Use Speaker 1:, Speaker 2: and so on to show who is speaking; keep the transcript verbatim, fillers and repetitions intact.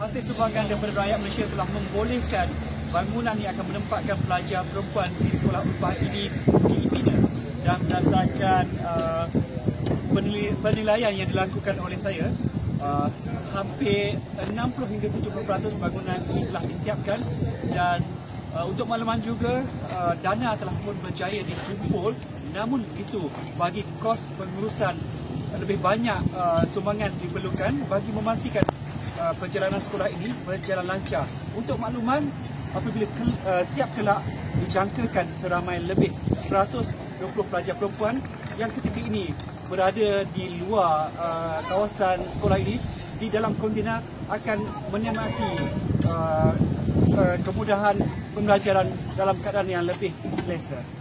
Speaker 1: hasil sumbangan daripada rakyat Malaysia telah membolehkan bangunan yang akan menempatkan pelajar perempuan di sekolah Ulfah ini dibina, dan berdasarkan uh, penilaian yang dilakukan oleh saya, uh, hampir enam puluh hingga tujuh puluh peratus bangunan ini telah disiapkan. Dan uh, untuk makluman juga, uh, dana telah pun berjaya dikumpul. Namun begitu, bagi kos pengurusan lebih banyak uh, sumbangan diperlukan bagi memastikan uh, perjalanan sekolah ini berjalan lancar. Untuk makluman, apabila ke, uh, siap kelak dijangkakan seramai lebih seratus dua puluh pelajar perempuan yang ketika ini berada di luar uh, kawasan sekolah ini, di dalam kontena akan menikmati uh, uh, kemudahan pembelajaran dalam keadaan yang lebih selesa.